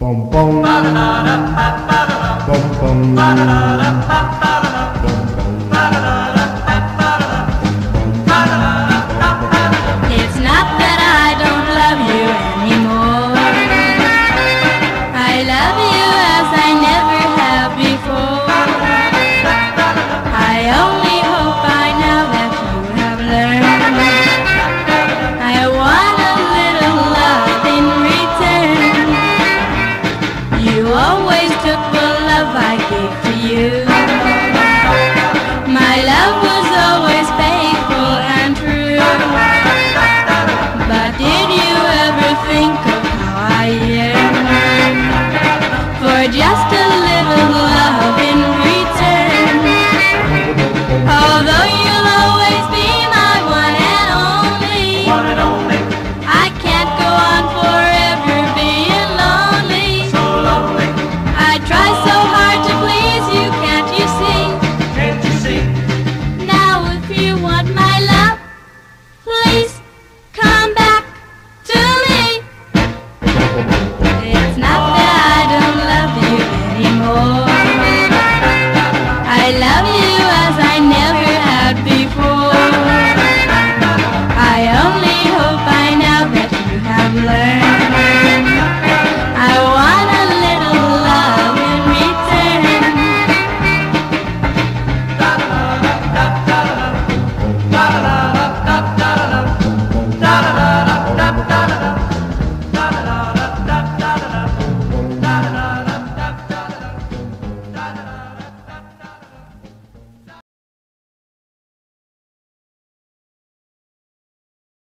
Bom, bom. Bom, bom. It's not that I don't love you anymore. I love you as I never have before. I only hope by now that you have learned. I want a little love in return. You always took the love I gave to you.